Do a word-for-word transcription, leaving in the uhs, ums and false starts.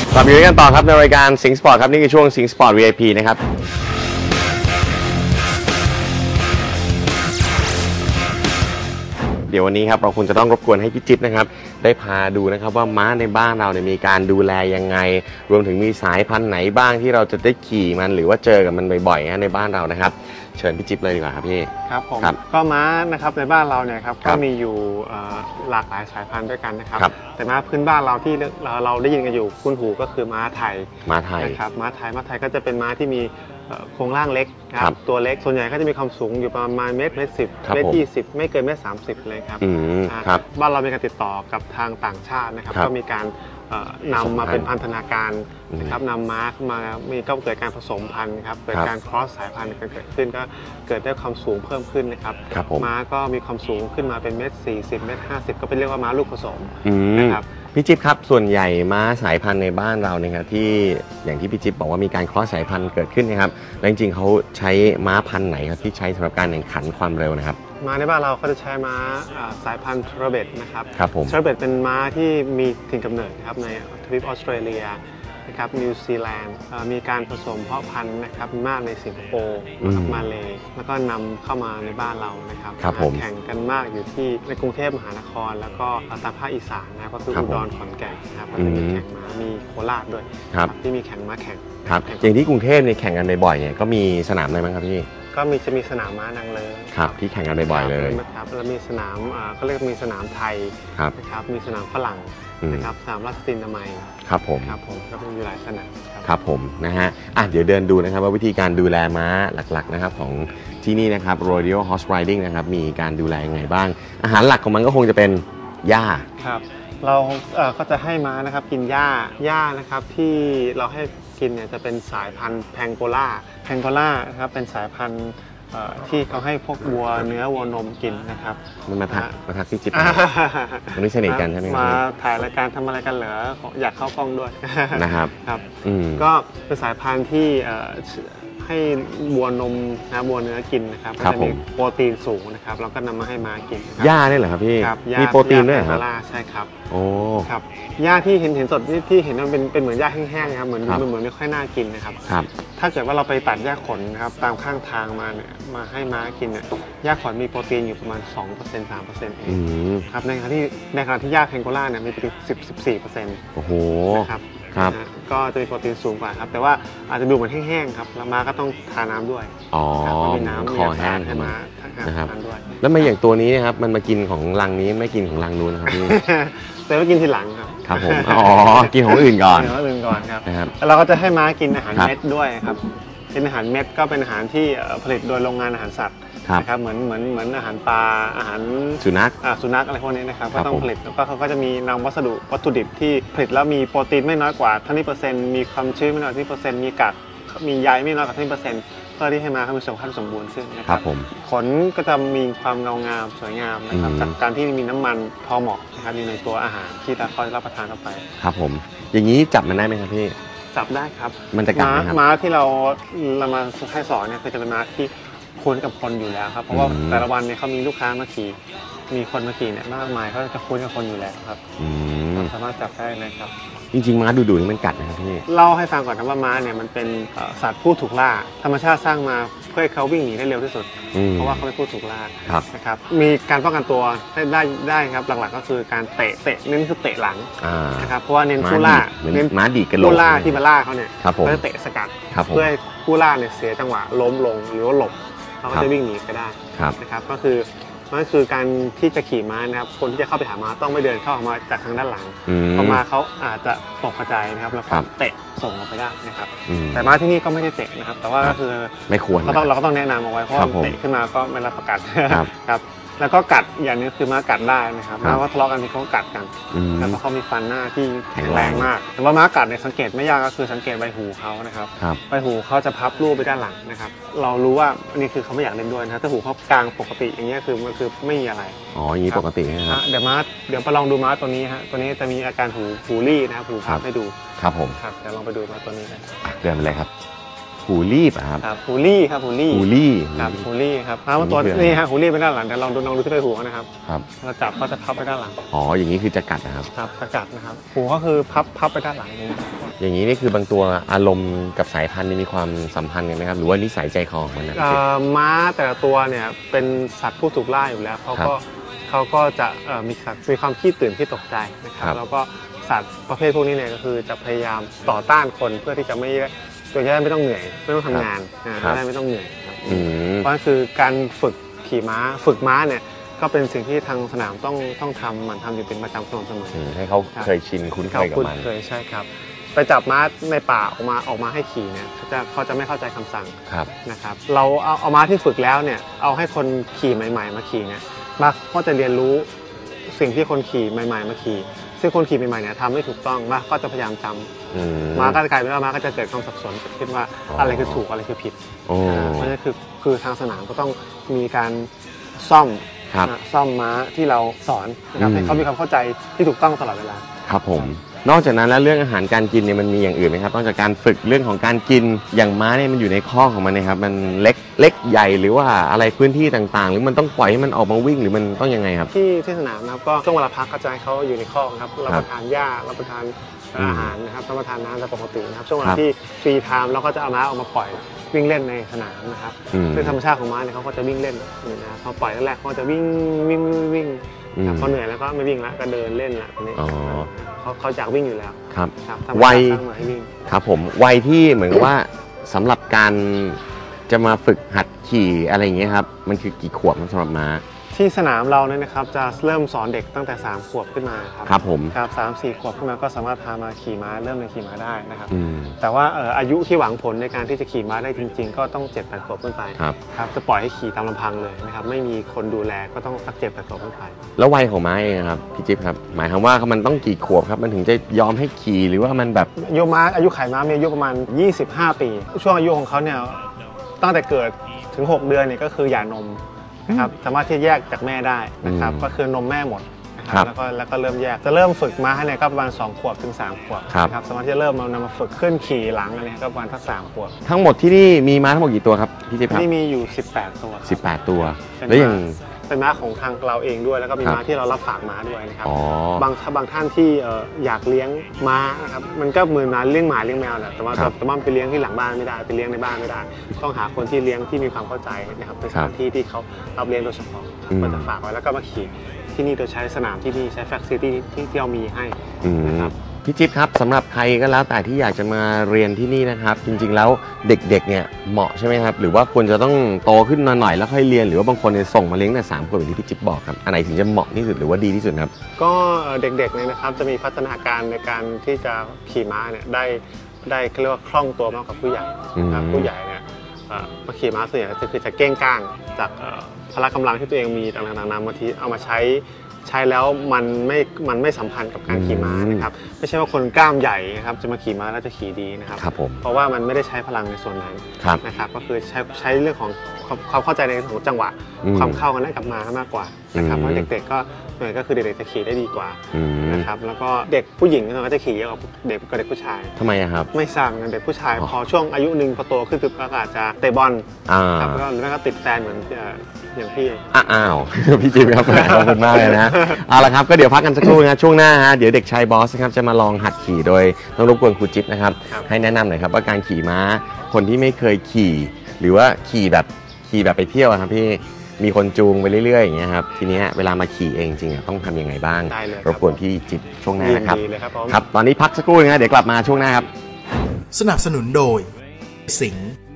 กลับมาอยู่กันต่อครับในรายการสิงสปอร์ตครับนี่คือช่วงสิงสปอร์ต วี ไอ พี นะครับเดี๋ยววันนี้ครับเราคงจะต้องรบกวนให้พี่จิ๊บนะครับได้พาดูนะครับว่าม้าในบ้านเราเนี่ยมีการดูแลยังไงรวมถึงมีสายพันธุ์ไหนบ้างที่เราจะได้ขี่มันหรือว่าเจอกับมันบ่อยๆในบ้านเรานะครับเชิญพี่จิ๊บเลยดีกว่าครับพี่ครับผมก็ม้านะครับในบ้านเราเนี่ยครับก็มีอยู่หลากหลายสายพันธุ์ด้วยกันนะครับแต่ม้าพื้นบ้านเราที่เราได้ยินกันอยู่คุ้นหูก็คือม้าไทยม้าไทยนะครับม้าไทยม้าไทยก็จะเป็นม้าที่มีโครงร่างเล็กครับตัวเล็กส่วนใหญ่ก็จะมีความสูงอยู่ประมาณเมตรเมตรสิบเมตรยี่สิบไม่เกินเมตรสามสิบเลยครับบ้านเรามีการติดต่อกับทางต่างชาตินะครับก็มีการนำมาเป็นพันธนาการนะครับนำม้ามามีก็เกิดการผสมพันธุ์ครับเกิดการครอสสายพันธุ์เกิดขึ้นก็เกิดได้ความสูงเพิ่มขึ้นนะครับม้าก็มีความสูงขึ้นมาเป็นเมตรสี่สิบเมตรห้าสิบก็เป็นเรียกว่าม้าลูกผสมนะครับพี่จิ๊บครับส่วนใหญ่ม้าสายพันธุ์ในบ้านเราเนี่ยครับที่อย่างที่พี่จิ๊บบอกว่ามีการครอสสายพันธุ์เกิดขึ้นนะครับแล้วจริงๆเขาใช้ม้าพันธุ์ไหนครับที่ใช้สำหรับการแข่งขันความเร็วนะครับม้าในบ้านเราเขาจะใช้ม้าสายพันธุ์ทรเบตนะครับครับผมทรเบตเป็นม้าที่มีถิ่นกำเนิดครับในทวีปออสเตรเลียนะครับนิวซีแลนด์มีการผสมเพาะพันธุ์นะครับมากในสิงคโปร์นะครับมาเลแล้วก็นำเข้ามาในบ้านเรานะครับแข่งกันมากอยู่ที่ในกรุงเทพมหานครแล้วก็ตามภาคอีสานนะครับก็คืออุดรขอนแก่นนะครับก็จะมีแข่งม้ามีโคราชด้วยที่มีแข่งม้าแข่งครับอย่างที่กรุงเทพเนี่ยแข่งกันบ่อยๆเนี่ยก็มีสนามอะไรบ้างครับพี่ก็มีจะมีสนามม้านางเลิ้งครับที่แข่งกันบ่อยๆเลยครับแล้วมีสนามเขาเรียกมีสนามไทยนะครับมีสนามฝรั่งนะครับสนามราชตินามัยครับผมครับผมก็มีอยู่หลายสนามครับผมนะฮะอ่ะเดี๋ยวเดินดูนะครับว่าวิธีการดูแลม้าหลักๆนะครับของที่นี่นะครับ Royal Horse Riding นะครับมีการดูแลยังไงบ้างอาหารหลักของมันก็คงจะเป็นหญ้าครับเราก็จะให้ม้านะครับกินหญ้าหญ้านะครับที่เราให้กินเนี่ยจะเป็นสายพันธุ์แพงโกล่าแพงโกล่านะครับเป็นสายพันธุ์ที่เขาให้พวกวัวเนื้อวัวนมกินนะครับมันมาทักมาทักพี่จิ๊บวันนี้สนิทกันใช่ไหมครับมาถ่ายรายการทำอะไรกันเหรออยากเข้ากล้องด้วยนะครับครับก็เป็นสายพันธุ์ที่ให้วัวนมนะวัวเนื้อกินนะครับก็จะมีโปรตีนสูงนะครับเราก็นำมาให้ม้ากินหญ้าเนี่ยเหรอครับพี่มีโปรตีนด้วยครับใช่ครับโอ้ครับหญ้าที่เห็นเห็นสดที่เห็นมันเป็นเป็นเหมือนหญ้าแห้งๆครับเหมือนมันเหมือนไม่ค่อยน่ากินนะครับถ้าเกิดว่าเราไปตัดหญ้าขนนะครับตามข้างทางมาเนี่ยมาให้ม้ากินเนี่ยหญ้าขนมีโปรตีนอยู่ประมาณ สองเปอร์เซ็นต์ สามเปอร์เซ็นต์ เองครับในขณะที่ในขณะที่หญ้าแพงโกล่าเนี่ยมีโปรตีน สิบ สิบสี่เปอร์เซ็นต์โอ้โหนะครับครับก็จะมีโปรตีนสูงกว่าครับแต่ว่าอาจจะดูเหมือนแห้งๆครับแล้วม้าก็ต้องทานน้ำด้วยอ๋อมีน้ำคอแห้งให้ม้านะครับด้วยแล้วมาอย่างตัวนี้นะครับมันมากินของรังนี้ไม่กินของรังนู้นนะครับพี่แต่ว่ากินทีหลังครับครับผมอ๋อกินของอื่นก่อนกินของอื่นก่อนครับแล้วเราก็จะให้ม้ากินอาหารเม็ดด้วยครับเป็นอาหารเม็ดก็เป็นอาหารที่ผลิตโดยโรงงานอาหารสัตว์นะครับเหมือนเหมือนเหมือนอาหารปลาอาหารสุนัขสุนัขอะไรพวกนี้นะครับก็ต้องผลิตแล้วก็เขาก็จะมีนำวัสดุวัตถุดิบที่ผลิตแล้วมีโปรตีนไม่น้อยกว่าเท่านี้เปอร์เซ็นต์มีความชื้นไม่น้อยกว่าเท่านี้เปอร์เซ็นต์มีกัดมีใยไม่น้อยกว่าเท่านี้เปอร์เซ็นต์เพื่อที่ให้ม้าเขามีสุขภาพสมบูรณ์ขึ้นนะครับขนก็จะมีความเงางามสวยงามนะครับจากการที่มีน้ำมันพอเหมาะนะครับอยู่ในตัวอาหารที่เขารับประทานเข้าไปครับผมอย่างนี้จับมันได้ไหมครับพี่จับได้ครับมันจะกัดไหมครับม้าที่เราเรามาให้สอนเนี่ยคือจะเป็นม้าที่คุ้นกับคนอยู่แล้วครับเพราะว่าแต่ละวันเนี่ยเขามีลูกค้ามาขี่มีคนมาขี่เนี่ยมากมายเขาจะคุ้นกับคนอยู่แล้วครับสามารถจับได้เลยครับจริงๆม้าดุๆนี่มันกัดนะครับพี่เล่าให้ฟังก่อนนะว่าม้าเนี่ยมันเป็นสัตว์ผู้ถูกล่าธรรมชาติสร้างมาเพื่อให้เขาวิ่งหนีได้เร็วที่สุดเพราะว่าเขาเป็นผู้ถูกล่านะครับมีการป้องกันตัวได้ได้ครับหลักๆก็คือการเตะเตะเน้นคือเตะหลังนะครับเพราะว่าเน้นผู้ล่าเน้นม้าดีกันลงผู้ล่าที่มาล่าเขาเนี่ยเขาจะเตะสกัดเพื่อให้ผู้ล่าเนี่ยเสียจังหวะล้มลงหรือว่าหลบเขาก็จะวิ่งหนีไปได้นะครับก็คือนั่นคือการที่จะขี่ม้านะครับคนที่จะเข้าไปหาม้าต้องไม่เดินเข้ามาจากทางด้านหลังพอมาเขาอาจจะตกกระจายนะครับแล้วก็เตะส่งออกไปได้นะครับแต่ม้าที่นี่ก็ไม่ได้เตะนะครับแต่ว่าก็คือไม่ควรเราต้องเราก็ต้องแนะนำเอาไว้เพราะเตะขึ้นมาก็ไม่รับประกันครับแล้วก็กัดอย่างนี้คือม้ากัดได้นะครับม้าว่าทะเลาะกันที่เขากัดกันแล้วเพราะเขามีฟันหน้าที่แข็งแรงมากแต่ว่าม้ากัดเนี่ยสังเกตไม่ยากก็คือสังเกตใบหูเขานะครับใบหูเขาจะพับรูปไปด้านหลังนะครับเรารู้ว่านี่คือเขาไม่อยากเล่นด้วยนะถ้าหูเขากลางปกติอย่างเงี้ยคือมันคือไม่มีอะไรอ๋ออย่างนี้ปกตินะครับเดี๋ยวม้าเดี๋ยวไปลองดูม้าตัวนี้ฮะตัวนี้จะมีอาการหูหูรี่นะครับหูพับให้ดูครับผมครับเดี๋ยวลองไปดูม้าตัวนี้กันเดินไปเลยครับหูรีบครับครับหูรี่ครับหูรี่หูรี่ครับหูรี่ครับแล้วตัวนี้ฮะหูรี่ไปด้านหลังเดี๋ยวลองดูลองดูที่ใบหูนะครับครับเราจับก็จะพับไปด้านหลังอ๋ออย่างนี้คือจะกัดนะครับครับจะกัดนะครับหูก็คือพับพับไปด้านหลังนี้อย่างนี้นี่คือบางตัวอารมณ์กับสายพันธุ์มีความสัมพันธ์กันไหมครับหรือว่านิสัยใจคอของมันนะม้าแต่ละตัวเนี่ยเป็นสัตว์ผู้ถูกล่าอยู่แล้วเขาก็เขาก็จะมีสัตว์มีความขี้ตื่นที่ตกใจนะครับแล้วก็สัตว์ประเภทพวกนี้เนี่ยก็คือจะพยายามต่อต้านคนเพื่อที่จะไม่ตัวจะได้ไม่ต้องเหนื่อยไม่ต้องทำงานจะได้ไม่ต้องเหนื่อยครับเพราะคือการฝึกขี่ม้าฝึกม้าเนี่ยก็เป็นสิ่งที่ทางสนามต้องต้องทำมันทำอยู่เป็นประจำสม่ำเสมอให้เขาเคยชินคุ้นเคยกับมันเคยใช่ครับไปจับม้าในป่าออกมาออกมาให้ขี่เนี่ยเขาจะเขาจะไม่เข้าใจคำสั่งนะครับเราเอาเอาม้าที่ฝึกแล้วเนี่ยเอาให้คนขี่ใหม่ๆมาขี่เนี่ยม้าก็จะเรียนรู้สิ่งที่คนขี่ใหม่ๆมาขี่ซึ่งคนขี่ใหม่ๆเนี่ยทำไม่ถูกต้องม้าก็จะพยายามจำม้าก็จะกลายเป็นว่าม้าก็จะเกิดความสับสนคิดว่าอะไรคือถูกอะไรคือผิดเพราะฉะนั้นคือคือทางสนามก็ต้องมีการซ่อมซ่อมม้าที่เราสอนนะครับให้เขามีความเข้าใจที่ถูกต้องตลอดเวลาครับผมนอกจากนั้นแล้วเรื่องอาหารการกินเนี่ยมันมีอย่างอื่นไหมครับนอกจากการฝึกเรื่องของการกินอย่างม้าเนี่ยมันอยู่ในข้อของมันนะครับมันเล็กเล็กใหญ่หรือว่าอะไรพื้นที่ต่างๆหรือมันต้องปล่อยให้มันออกมาวิ่งหรือมันต้องยังไงครับที่ที่สนามนะครับก็ช่วงเวลาพักกระจายเขาอยู่ในข้อครับรับประทานหญ้ารับประทานอาหารนะครับรับประทานน้ำตามปกตินะครับช่วงเวลาที่ฟรีไทม์เราก็จะเอาม้าออกมาปล่อยวิ่งเล่นในสนามนะครับซึ่งธรรมชาติของม้าเนี่ยเขาก็จะวิ่งเล่นนะพอปล่อยแรกเขาจะวิ่งวิ่งวิ่งพอเหนื่อยแล้วก็ไม่วิ่งแล้วก็เดินเล่นละนี้เขาเขาอยากวิ่งอยู่แล้วครับวัยครับผมวัยที่เหมือนกับว่าสำหรับการจะมาฝึกหัดขี่อะไรอย่างเงี้ยครับมันคือกี่ขวบสำหรับม้าที่สนามเราเนี่ยนะครับจะเริ่มสอนเด็กตั้งแต่สามขวบขึ้นมาครับครับผมครับสามสี่ขวบขึ้นมาก็สามารถพามาขี่ม้าเริ่มในขี่ม้าได้นะครับแต่ว่าอายุที่หวังผลในการที่จะขี่ม้าได้จริงๆก็ต้องเจ็ดแปดขวบขึ้นไปครับครับจะปล่อยให้ขี่ตามลำพังเลยนะครับไม่มีคนดูแลก็ต้องสักเจ็ดแปดขวบขึ้นไปแล้ววัยของม้าเองครับพี่จิ๊บครับหมายความว่ามันต้องกี่ขวบครับมันถึงจะยอมให้ขี่หรือว่ามันแบบอายุม้าอายุไขม้ามีอายุประมาณยี่สิบห้าปีช่วงอายุของเขาเนี่ยตั้งแต่เกิดถึงหกเดือนเนี่ยก็คือหย่านมนะครับสามารถที่แยกจากแม่ได้นะครับก็คือนมแม่หมดนะครับแล้วก็แล้วก็เริ่มแยกจะเริ่มฝึกม้าเนี่ยก็ประมาณสองขวบถึงสามขวบนะครับสามารถที่จะเริ่มนำมาฝึกขึ้นขี่หลังอะไรก็ประมาณทักสามขวบทั้งหมดที่นี่มีม้าทั้งหมดกี่ตัวครับพี่จิ๊บครับนี่มีอยู่สิบแปดตัวสิบแปดตัวแล้วอย่างเป็นม้าของทางเราเองด้วยแล้วก็มีม้าที่เรารับฝากม้าด้วยนะครับบางบางท่านที่อยากเลี้ยงม้านะครับมันก็เหมือนม้าเลี้ยงหมาเลี้ยงแมวแหละแต่ว่าแต่ว่าไปเลี้ยงที่หลังบ้านไม่ได้ไปเลี้ยงในบ้านไม่ได้ต้องหาคนที่เลี้ยงที่มีความเข้าใจนะครับเป็นสถานที่ที่เขารับเลี้ยงโดยเฉพาะก็จะฝากไว้แล้วก็มาขี่ที่นี่โดยใช้สนามที่นี่ใช้แฟคซิตี้ที่ที่เรามีให้นะครับพี่จิ๊บครับสำหรับใครก็แล้วแต่ที่อยากจะมาเรียนที่นี่นะครับจริงๆแล้วเด็กๆเนี่ยเหมาะใช่ไหมครับหรือว่าควรจะต้องโตขึ้นมาหน่อยแล้วค่อยเรียนหรือว่าบางคนเนี่ยส่งมาเลี้ยงแต่สามขวบอย่างที่พี่จิ๊บบอกครับอันไหนถึงจะเหมาะที่สุดหรือว่าดีที่สุดครับก็เด็กๆเนี่ยนะครับจะมีพัฒนาการในการที่จะขี่ม้าเนี่ยได้ได้เรียกว่าคล่องตัวมากกว่าผู้ใหญ่ครับผู้ใหญ่เนี่ยมาขี่ม้าส่วนใหญ่ก็คือจะเก้งก้างจากพละกำลังที่ตัวเองมีต่างๆนานาบางทีเอามาใช้ใช้แล้วมันไม่มันไม่สัมพันธ์กับการขี่ม้านะครับไม่ใช่ว่าคนกล้ามใหญ่นะครับจะมาขี่ม้าแล้วจะขี่ดีนะครับเพราะว่ามันไม่ได้ใช้พลังในส่วนนั้นนะครับก็คือใช้ใช้เรื่องของความเข้าใจในของจังหวะความเข้ากันได้กับม้ามากกว่านะครับเพราะเด็กๆก็หน่วยก็คือเด็กๆจะขี่ได้ดีกว่านะครับแล้วก็เด็กผู้หญิงก็จะขี่เยอะกว่าเด็กกับเด็กผู้ชายทำไมครับไม่ทราบนะเด็กผู้ชายพอช่วงอายุหนึ่งพอโตขึ้นก็อาจจะเตะบอลครับแล้วหรือไม่ก็ติดแฟนเหมือนอย่างพี่อ้าวพี่จิ๊บครับขอบคุณมากเลยนะเอาละครับก็เดี๋ยวพักกันสักครู่นะช่วงหน้าฮะเดี๋ยวเด็กชายบอสนะครับจะมาลองหัดขี่โดยต้องรบกวนครูจิ๊บนะครับให้แนะนำหน่อยครับว่าการขี่ม้าคนที่ไม่เคยขี่หรือว่าขี่แบบขี่แบบไปเที่ยวครับพี่มีคนจูงไปเรื่อยๆอย่างเงี้ยครับทีนี้เวลามาขี่เองจริงต้องทำยังไงบ้างรบกวนพี่จิ๊บช่วงหน้านะครับครับตอนนี้พักสักครู่นะเดี๋ยวกลับมาช่วงหน้าครับสนับสนุนโดยสิงห์